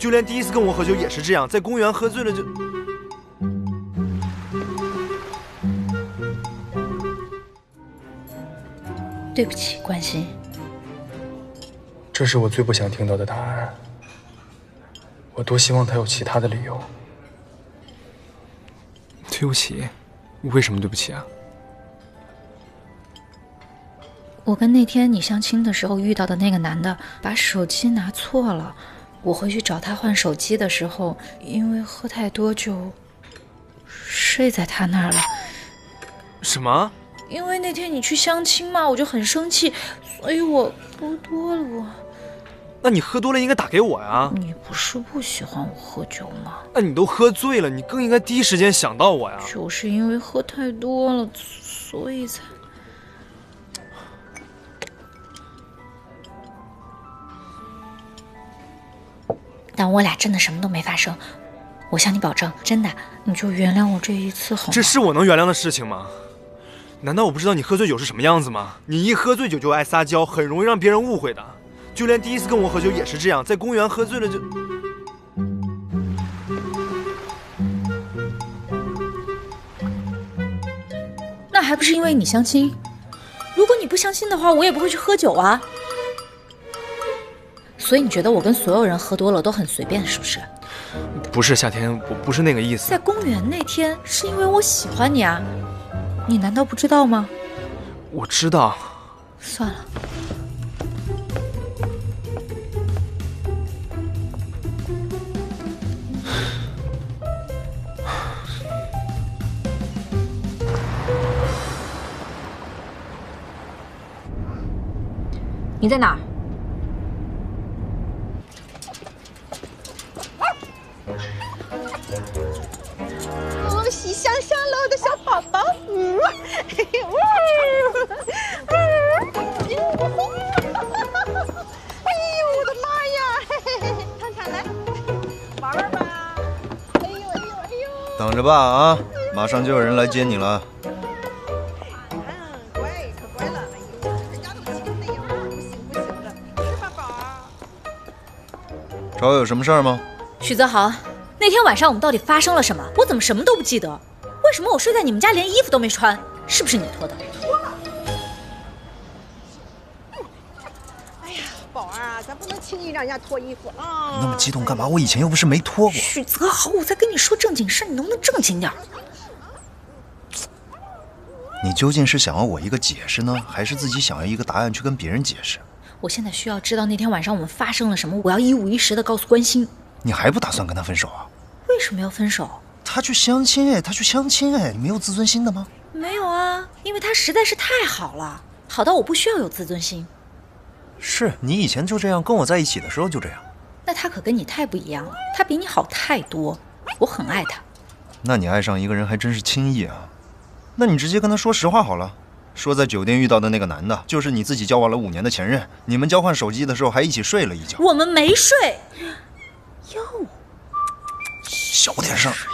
就连第一次跟我喝酒也是这样，在公园喝醉了就…… 对不起，关心。 这是我最不想听到的答案。我多希望他有其他的理由。对不起，为什么对不起啊？ 我跟那天你相亲的时候遇到的那个男的，把手机拿错了。我回去找他换手机的时候，因为喝太多就睡在他那儿了。 什么？ 因为那天你去相亲嘛，我就很生气，所以我喝多了。 那你喝多了应该打给我呀。 你不是不喜欢我喝酒吗？ 那你都喝醉了，你更应该第一时间想到我呀。 就是因为喝太多了，所以才……但我俩真的什么都没发生，我向你保证，真的，你就原谅我这一次好吗？ 这是我能原谅的事情吗？难道我不知道你喝醉酒是什么样子吗？你一喝醉酒就爱撒娇，很容易让别人误会的。就连第一次跟我喝酒也是这样，在公园喝醉了就…… 那还不是因为你相亲？如果你不相亲的话，我也不会去喝酒啊。所以你觉得我跟所有人喝多了都很随便，是不是？ 不是夏天，我不是那个意思。 在公园那天是因为我喜欢你啊，你难道不知道吗？ 我知道。 算了。你在哪儿？ 哦，喜香香了，我的小宝宝，哎呦，我的妈呀！看看来，玩玩吧。哎呦哎呦哎呦！ 等着吧啊，马上就有人来接你了。 乖，可乖了。哎呦，人家都亲的呀，不行不行的，是吧，宝儿？ 找我有什么事儿吗？ 许泽豪，那天晚上我们到底发生了什么？我怎么什么都不记得？为什么我睡在你们家连衣服都没穿？是不是你脱的？ 哎呀，宝儿啊，咱不能轻易让人家脱衣服啊！ 那么激动干嘛？我以前又不是没脱过。 许泽豪，我在跟你说正经事，你能不能正经点？ 你究竟是想要我一个解释呢，还是自己想要一个答案去跟别人解释？ 我现在需要知道那天晚上我们发生了什么，我要一五一十的告诉关心。 你还不打算跟他分手啊？ 为什么要分手？ 他去相亲哎，你没有自尊心的吗？ 没有啊，因为他实在是太好了，好到我不需要有自尊心。 是你以前就这样，跟我在一起的时候就这样。 那他可跟你太不一样了，他比你好太多，我很爱他。 那你爱上一个人还真是轻易啊。那你直接跟他说实话好了，说在酒店遇到的那个男的，就是你自己交往了5年的前任，你们交换手机的时候还一起睡了一觉。 我们没睡。哟， 小点声。